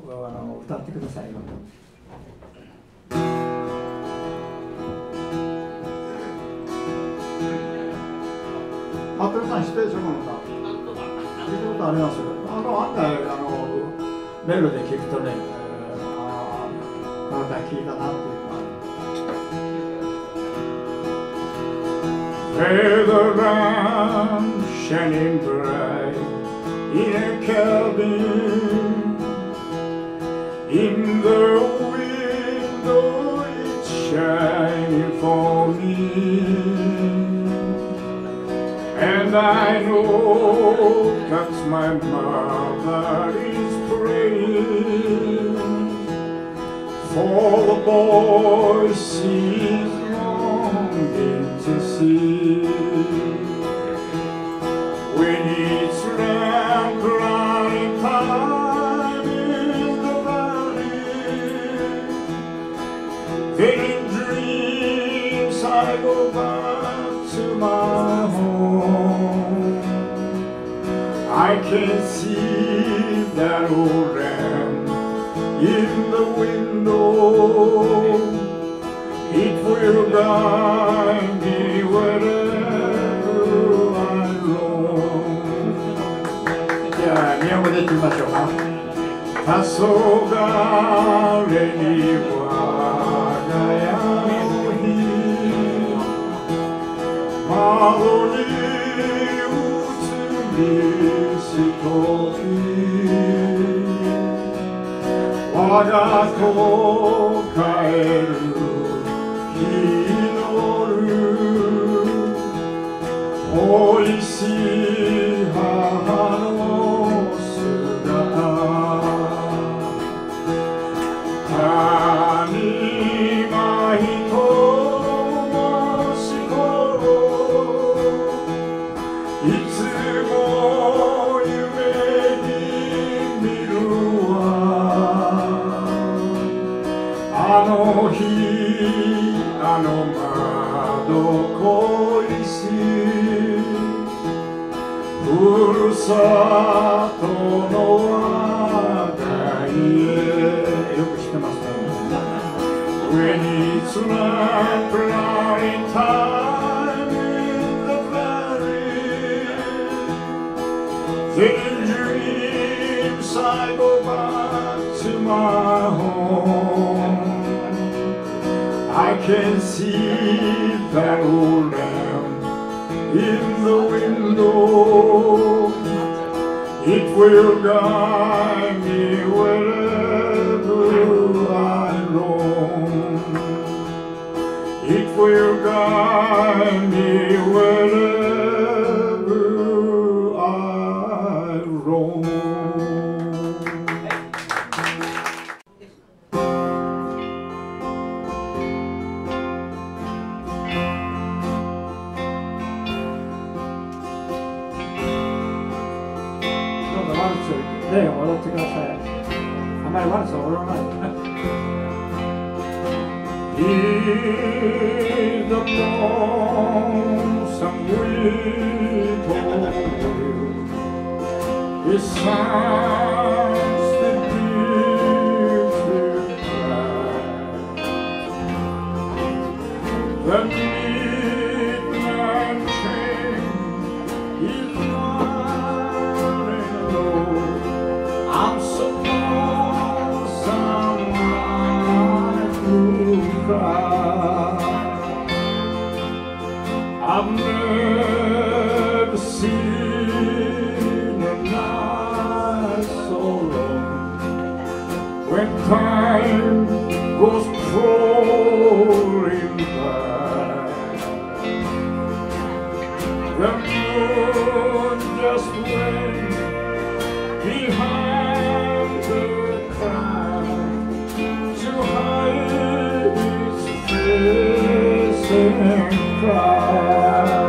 歌ってくださいよ。服部さん知ってるでしょこの歌。聞いたことあります。案外メロで聞くとね、この歌聞いたなっていう。Where the lamp shining bright in a cabin, in the window it's shining for me, and I know that's my mother is praying for the boy she's longing to see. When it's lamp lighting time in the valley, then in dreams I go back to my home. I can see that old lamp in the window. It will guide me wherever I roam. じゃあ、日本語で言ってみましょうか。黄昏に我が家の日、窓に映りしとき、我が子帰る祈るおいしい母の姿、谷間ひとし頃、いつも夢に見るわ、あの日あの窓恋しふるさとの我が家、よく知ってますね。When it's lamp lighting time in the valley, then in dreams I go back to my home. I can see that old lamp in the window. It will guide me wherever I roam. It will guide me wherever I roam.例を踊ってください。あまりワルツは踊らない。He's the lonesome widow. His songs the deep cry. The midnight train is running low. I'm so lonesome I could cry. I've never seen a night so long when time goes crawling by. The moon just went behind the cloud to hide its face and cry.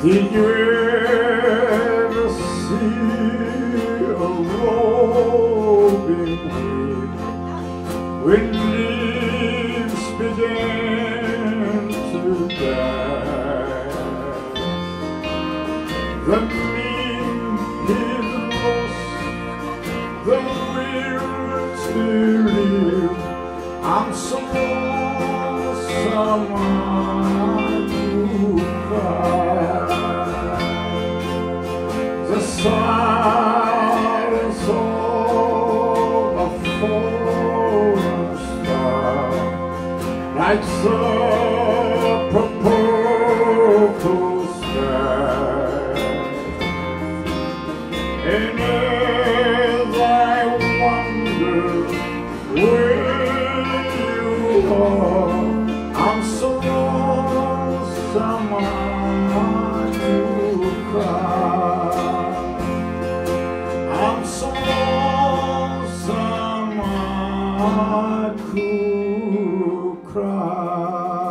Did you ever see a roving wind when leaves began to die? The mean is lost, the will to live. I'm so lonesome to cry. The silence of a fallen star lights up a purple sky. And as I wonder where you are, I'm so lonesome to cry. I'm so lonesome to cry.